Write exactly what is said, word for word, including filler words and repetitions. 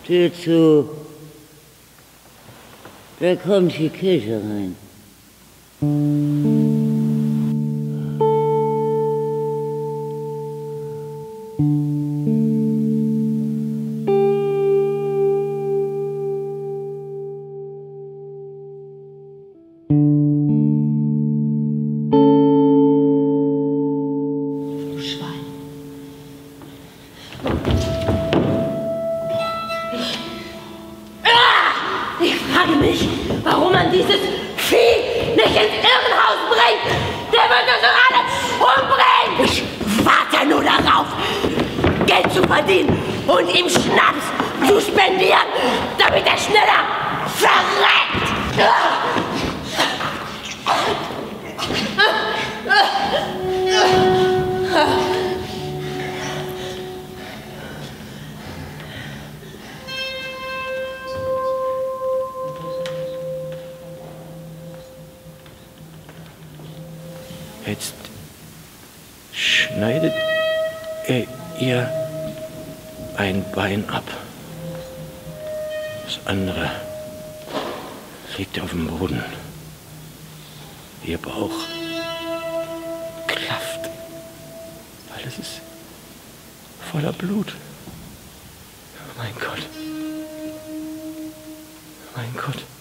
Tür zu. Da kommt die Kirche rein. Ich frage mich, warum man dieses Vieh nicht ins Irrenhaus bringt. Der wird uns doch alle umbringen. Ich warte nur darauf, Geld zu verdienen und ihm Schnaps zu spendieren, damit er schneller verreckt. Jetzt schneidet er ihr ein Bein ab. Das andere liegt auf dem Boden. Ihr Bauch klafft, weil es ist voller Blut. Oh mein Gott. Oh mein Gott.